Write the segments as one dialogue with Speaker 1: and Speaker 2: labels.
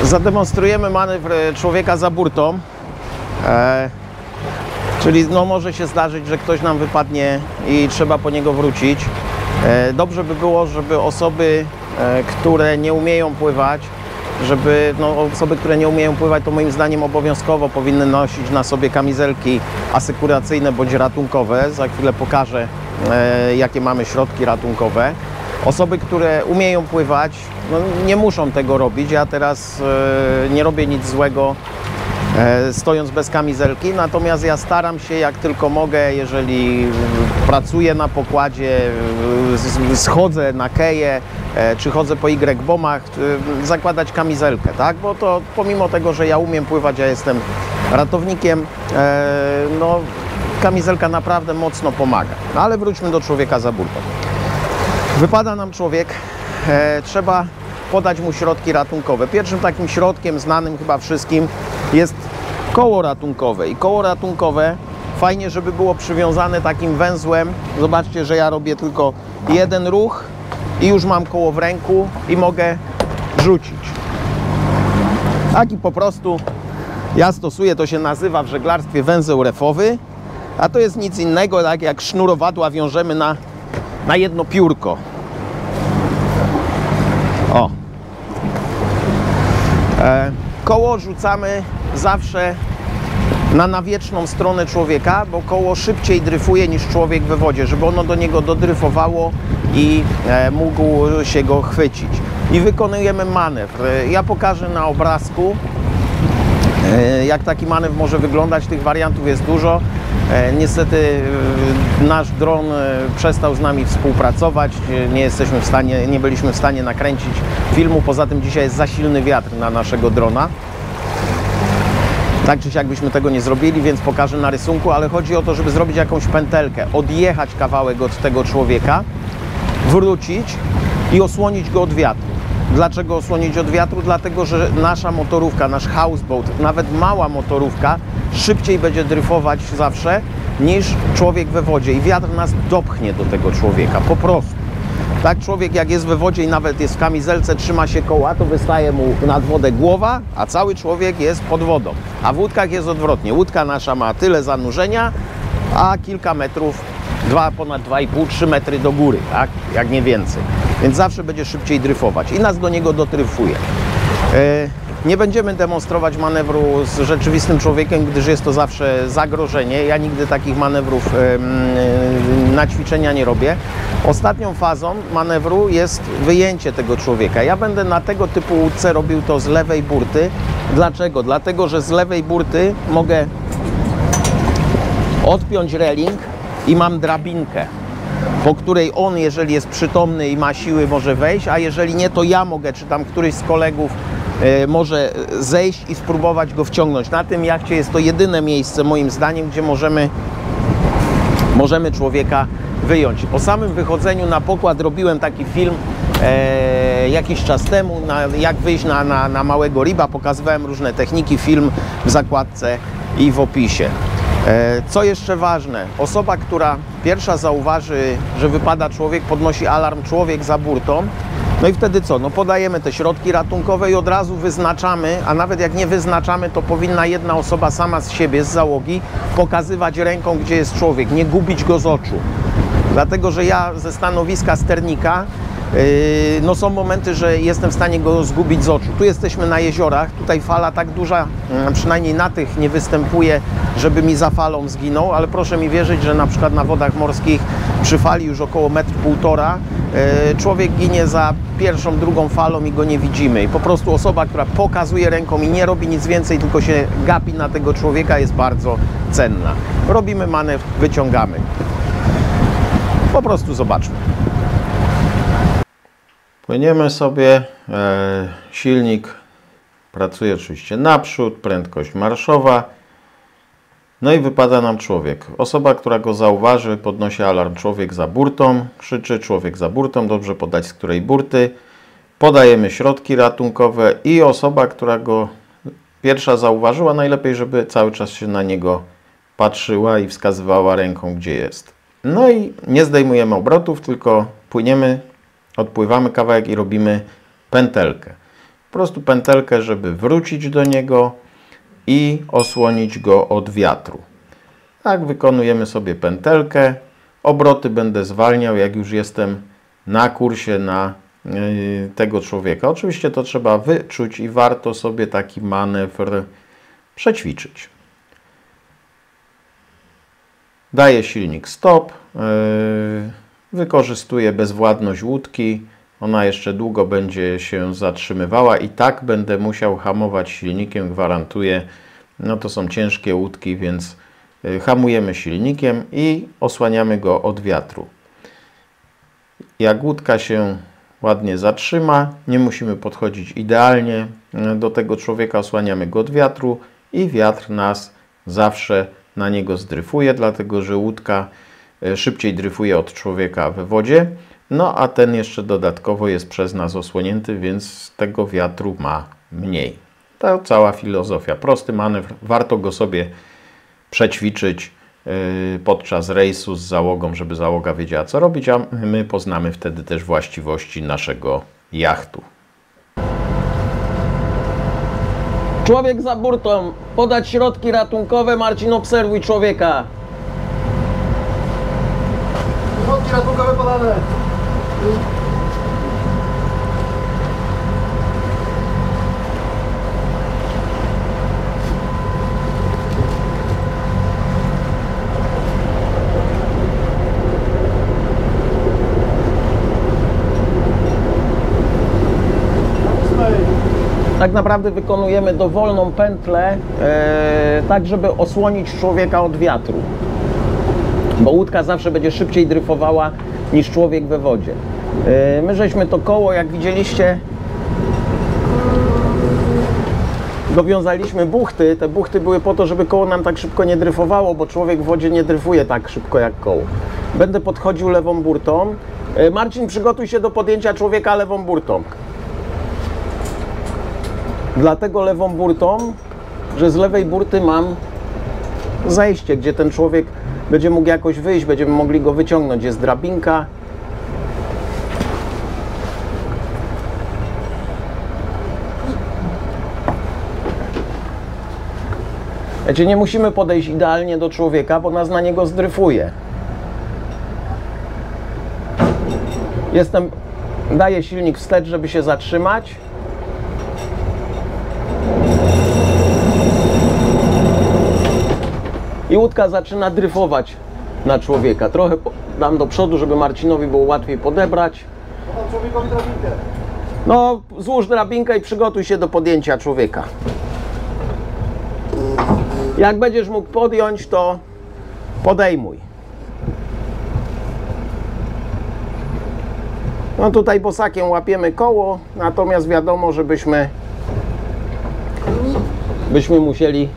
Speaker 1: Zademonstrujemy manewr człowieka za burtą, czyli no, może się zdarzyć, że ktoś nam wypadnie i trzeba po niego wrócić. Dobrze by było, żeby osoby, które nie umieją pływać, osoby, które nie umieją pływać, to moim zdaniem obowiązkowo powinny nosić na sobie kamizelki asykuracyjne bądź ratunkowe. Za chwilę pokażę, jakie mamy środki ratunkowe. Osoby, które umieją pływać, no, nie muszą tego robić. Ja teraz nie robię nic złego, stojąc bez kamizelki, natomiast ja staram się jak tylko mogę, jeżeli pracuję na pokładzie, schodzę na keje, czy chodzę po Y-bomach, zakładać kamizelkę, tak? Bo to pomimo tego, że ja umiem pływać, ja jestem ratownikiem, no, kamizelka naprawdę mocno pomaga. No, ale wróćmy do człowieka za burtą. Wypada nam człowiek, trzeba podać mu środki ratunkowe. Pierwszym takim środkiem znanym chyba wszystkim jest koło ratunkowe. I koło ratunkowe fajnie, żeby było przywiązane takim węzłem. Zobaczcie, że ja robię tylko jeden ruch i już mam koło w ręku i mogę rzucić. Taki po prostu ja stosuję, to się nazywa w żeglarstwie węzeł refowy, a to jest nic innego, tak jak sznurowadła wiążemy na jedno piórko. O. Koło rzucamy zawsze na nawietrzną stronę człowieka, bo koło szybciej dryfuje niż człowiek we wodzie, żeby ono do niego dodryfowało i mógł się go chwycić. I wykonujemy manewr. Ja pokażę na obrazku, jak taki manewr może wyglądać. Tych wariantów jest dużo. Niestety nasz dron przestał z nami współpracować. Nie byliśmy w stanie nakręcić filmu. Poza tym dzisiaj jest za silny wiatr na naszego drona. Tak czy siak byśmy tego nie zrobili, więc pokażę na rysunku, ale chodzi o to, żeby zrobić jakąś pętelkę, odjechać kawałek od tego człowieka, wrócić i osłonić go od wiatru. Dlaczego osłonić od wiatru? Dlatego, że nasza motorówka, nasz houseboat, nawet mała motorówka szybciej będzie dryfować zawsze niż człowiek we wodzie i wiatr nas dopchnie do tego człowieka, po prostu. Tak, człowiek jak jest we wodzie i nawet jest w kamizelce, trzyma się koła, to wystaje mu nad wodę głowa, a cały człowiek jest pod wodą. A w łódkach jest odwrotnie. Łódka nasza ma tyle zanurzenia, a kilka metrów, ponad 2,5-3 metry do góry, tak? Jak nie więcej. Więc zawsze będzie szybciej dryfować i nas do niego dotryfuje. Nie będziemy demonstrować manewru z rzeczywistym człowiekiem, gdyż jest to zawsze zagrożenie. Ja nigdy takich manewrów na ćwiczenia nie robię. Ostatnią fazą manewru jest wyjęcie tego człowieka. Ja będę na tego typu łódce robił to z lewej burty. Dlaczego? Dlatego, że z lewej burty mogę odpiąć reling i mam drabinkę, po której on, jeżeli jest przytomny i ma siły, może wejść, a jeżeli nie, to ja mogę, czy tam któryś z kolegów może zejść i spróbować go wciągnąć. Na tym jachcie jest to jedyne miejsce, moim zdaniem, gdzie możemy człowieka wyjąć. Po samym wychodzeniu na pokład robiłem taki film jakiś czas temu, jak wyjść na małego riba. Pokazywałem różne techniki, film w zakładce i w opisie. Co jeszcze ważne, osoba, która pierwsza zauważy, że wypada człowiek, podnosi alarm człowiek za burtą. No i wtedy co? No podajemy te środki ratunkowe i od razu wyznaczamy, a nawet jak nie wyznaczamy, to powinna jedna osoba sama z siebie, z załogi, pokazywać ręką, gdzie jest człowiek, nie gubić go z oczu. Dlatego, że ja ze stanowiska sternika, no są momenty, że jestem w stanie go zgubić z oczu. Tu jesteśmy na jeziorach, tutaj fala tak duża, przynajmniej na tych nie występuje, żeby mi za falą zginął, ale proszę mi wierzyć, że na przykład na wodach morskich przy fali już około 1,5 m człowiek ginie za pierwszą, drugą falą i go nie widzimy. I po prostu osoba, która pokazuje ręką i nie robi nic więcej, tylko się gapi na tego człowieka, jest bardzo cenna. Robimy manewr, wyciągamy. Po prostu zobaczmy. Płyniemy sobie, silnik pracuje oczywiście naprzód, prędkość marszowa, no i wypada nam człowiek. Osoba, która go zauważy, podnosi alarm człowiek za burtą, krzyczy człowiek za burtą, dobrze podać z której burty, podajemy środki ratunkowe i osoba, która go pierwsza zauważyła, najlepiej, żeby cały czas się na niego patrzyła i wskazywała ręką, gdzie jest. No i nie zdejmujemy obrotów, tylko płyniemy, odpływamy kawałek i robimy pętelkę. prostu pętelkę, żeby wrócić do niego i osłonić go od wiatru. Tak, wykonujemy sobie pętelkę. Obroty będę zwalniał, jak już jestem na kursie na tego człowieka. Oczywiście to trzeba wyczuć i warto sobie taki manewr przećwiczyć. Daję silnik stop. Wykorzystuję bezwładność łódki. Ona jeszcze długo będzie się zatrzymywała i tak będę musiał hamować silnikiem, gwarantuję. No to są ciężkie łódki, więc hamujemy silnikiem i osłaniamy go od wiatru. Jak łódka się ładnie zatrzyma, nie musimy podchodzić idealnie do tego człowieka, osłaniamy go od wiatru i wiatr nas zawsze na niego zdryfuje, dlatego że łódka szybciej dryfuje od człowieka we wodzie, no a ten jeszcze dodatkowo jest przez nas osłonięty, więc tego wiatru ma mniej. To cała filozofia. Prosty manewr, warto go sobie przećwiczyć podczas rejsu z załogą, żeby załoga wiedziała, co robić, a my poznamy wtedy też właściwości naszego jachtu.
Speaker 2: Człowiek za burtą, podać środki ratunkowe. Marcin, obserwuj człowieka.
Speaker 3: Środki ratunkowe podane.
Speaker 2: Tak naprawdę wykonujemy dowolną pętlę, tak żeby osłonić człowieka od wiatru. Bo łódka zawsze będzie szybciej dryfowała niż człowiek we wodzie. My żeśmy to koło, jak widzieliście, dowiązaliśmy buchty. Te buchty były po to, żeby koło nam tak szybko nie dryfowało, bo człowiek w wodzie nie dryfuje tak szybko jak koło. Będę podchodził lewą burtą. Marcin, przygotuj się do podjęcia człowieka lewą burtą. Dlatego lewą burtą, że z lewej burty mam zejście, gdzie ten człowiek będzie mógł jakoś wyjść, będziemy mogli go wyciągnąć. Jest drabinka. Wiecie, nie musimy podejść idealnie do człowieka, bo nas na niego zdryfuje. Daję silnik wstecz, żeby się zatrzymać. I łódka zaczyna dryfować na człowieka. Trochę dam do przodu, żeby Marcinowi było łatwiej podebrać.
Speaker 3: Podam człowiekowi drabinkę.
Speaker 2: No, złóż drabinkę i przygotuj się do podjęcia człowieka. Jak będziesz mógł podjąć, to podejmuj. No tutaj bosakiem łapiemy koło, natomiast wiadomo, że byśmy musieli...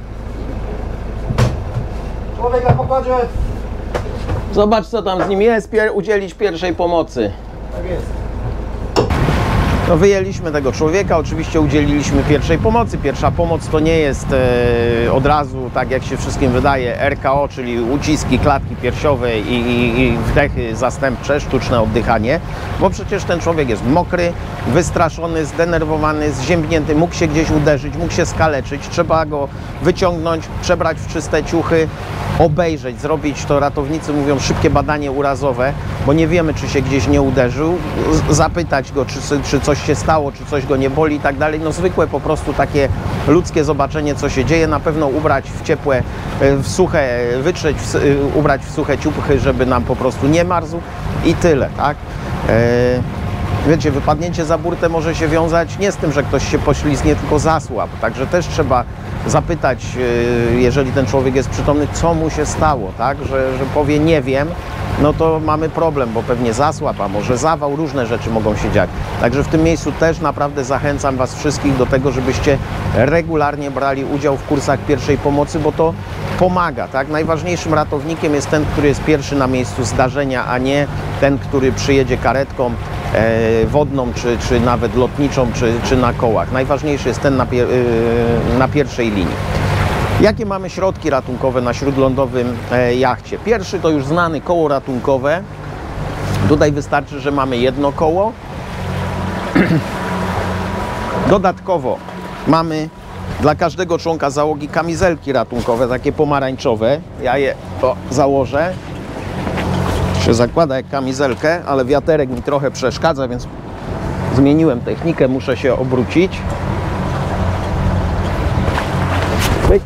Speaker 3: Człowiek na pokładzie.
Speaker 2: Zobacz, co tam z nim jest, udzielić pierwszej pomocy.
Speaker 3: Tak jest.
Speaker 1: No, wyjęliśmy tego człowieka, oczywiście udzieliliśmy pierwszej pomocy. Pierwsza pomoc to nie jest od razu, tak jak się wszystkim wydaje, RKO, czyli uciski klatki piersiowej i wdechy zastępcze, sztuczne oddychanie, bo przecież ten człowiek jest mokry, wystraszony, zdenerwowany, zziębnięty, mógł się gdzieś uderzyć, mógł się skaleczyć, trzeba go wyciągnąć, przebrać w czyste ciuchy, obejrzeć, zrobić to, ratownicy mówią, szybkie badanie urazowe, bo nie wiemy, czy się gdzieś nie uderzył, zapytać go, czy coś się stało, czy coś go nie boli i tak dalej. No zwykłe po prostu takie ludzkie zobaczenie, co się dzieje. Na pewno ubrać w ciepłe, w suche, wytrzeć, ubrać w suche ciuchy, żeby nam po prostu nie marzł i tyle, tak? Wiecie, wypadnięcie za burtę może się wiązać nie z tym, że ktoś się poślizgnie, tylko zasłab. Także też trzeba zapytać, jeżeli ten człowiek jest przytomny, co mu się stało, tak? Że powie nie wiem, no to mamy problem, bo pewnie zasłab, a może zawał, różne rzeczy mogą się dziać. Także w tym miejscu też naprawdę zachęcam Was wszystkich do tego, żebyście regularnie brali udział w kursach pierwszej pomocy, bo to pomaga, tak? Najważniejszym ratownikiem jest ten, który jest pierwszy na miejscu zdarzenia, a nie ten, który przyjedzie karetką wodną, czy nawet lotniczą, czy na kołach. Najważniejszy jest ten na pierwszej linii. Jakie mamy środki ratunkowe na śródlądowym jachcie? Pierwszy to już znany koło ratunkowe. Tutaj wystarczy, że mamy jedno koło. Dodatkowo mamy dla każdego członka załogi kamizelki ratunkowe, takie pomarańczowe. Ja je założę. Się zakłada jak kamizelkę, ale wiaterek mi trochę przeszkadza, więc zmieniłem technikę, muszę się obrócić. Pyk.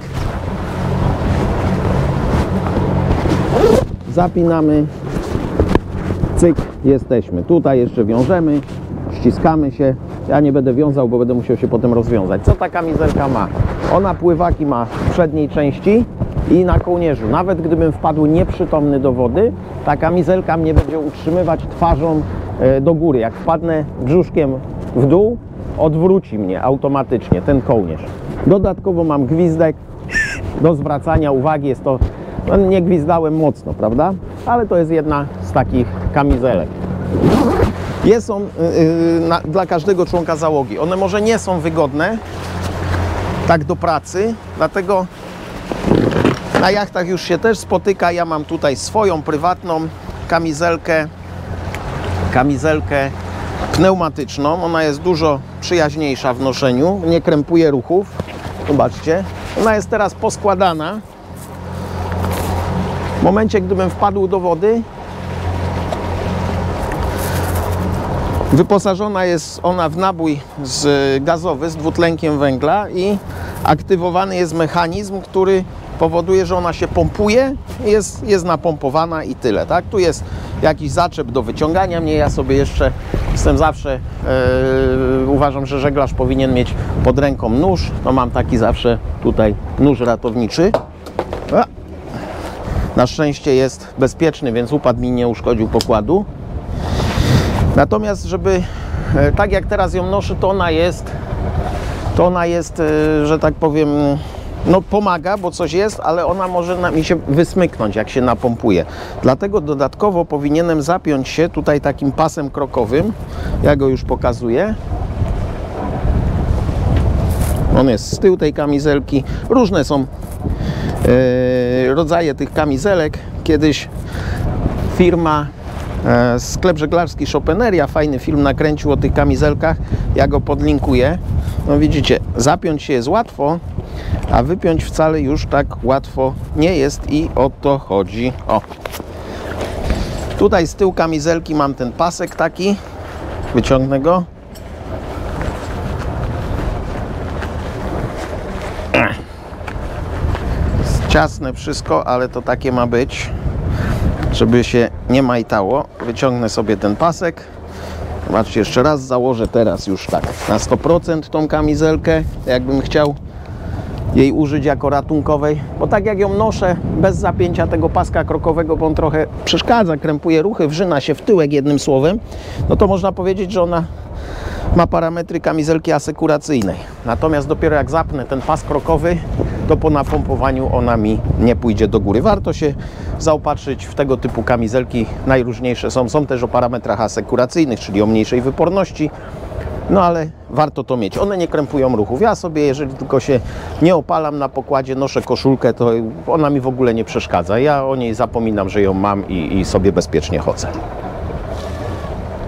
Speaker 1: Zapinamy. Cyk, jesteśmy. Tutaj jeszcze wiążemy, ściskamy się. Ja nie będę wiązał, bo będę musiał się potem rozwiązać. Co ta kamizelka ma? Ona pływaki ma w przedniej części i na kołnierzu. Nawet gdybym wpadł nieprzytomny do wody, ta kamizelka mnie będzie utrzymywać twarzą do góry. Jak wpadnę brzuszkiem w dół, odwróci mnie automatycznie ten kołnierz. Dodatkowo mam gwizdek do zwracania uwagi. Jest to, no nie gwizdałem mocno, prawda? Ale to jest jedna z takich kamizelek. Jest on dla każdego członka załogi. One może nie są wygodne tak do pracy, dlatego na jachtach już się też spotyka. Ja mam tutaj swoją prywatną kamizelkę pneumatyczną. Ona jest dużo przyjaźniejsza w noszeniu, nie krępuje ruchów. Zobaczcie, ona jest teraz poskładana. W momencie, gdybym wpadł do wody, wyposażona jest ona w nabój gazowy z dwutlenkiem węgla i aktywowany jest mechanizm, który powoduje, że ona się pompuje, jest napompowana i tyle. Tak? Tu jest jakiś zaczep do wyciągania mnie. Ja sobie jeszcze jestem zawsze, uważam, że żeglarz powinien mieć pod ręką nóż. No mam taki zawsze tutaj nóż ratowniczy. Na szczęście jest bezpieczny, więc upad mi nie uszkodził pokładu. Natomiast, żeby, tak jak teraz ją noszę, to ona jest, że tak powiem, no pomaga, bo coś jest, ale ona może mi się wysmyknąć, jak się napompuje. Dlatego dodatkowo powinienem zapiąć się tutaj takim pasem krokowym. Ja go już pokazuję. On jest z tyłu tej kamizelki. Różne są rodzaje tych kamizelek. Kiedyś firma, sklep żeglarski Chopeneria, fajny film nakręcił o tych kamizelkach. Ja go podlinkuję. No widzicie, zapiąć się jest łatwo, a wypiąć wcale już tak łatwo nie jest i o to chodzi. O. Tutaj z tyłu kamizelki mam ten pasek taki. Wyciągnę go. Jest ciasne wszystko, ale to takie ma być, żeby się nie majtało. Wyciągnę sobie ten pasek. Zobaczcie, jeszcze raz założę teraz już tak na 100% tą kamizelkę, jakbym chciał jej użyć jako ratunkowej, bo tak jak ją noszę bez zapięcia tego paska krokowego, bo on trochę przeszkadza, krępuje ruchy, wrzyna się w tyłek, jednym słowem, no to można powiedzieć, że ona ma parametry kamizelki asekuracyjnej. Natomiast dopiero jak zapnę ten pas krokowy, to po napompowaniu ona mi nie pójdzie do góry. Warto się zaopatrzyć w tego typu kamizelki. Najróżniejsze są też o parametrach asekuracyjnych, czyli o mniejszej wyporności. No ale warto to mieć. One nie krępują ruchów. Ja sobie, jeżeli tylko się nie opalam na pokładzie, noszę koszulkę, to ona mi w ogóle nie przeszkadza. Ja o niej zapominam, że ją mam i sobie bezpiecznie chodzę.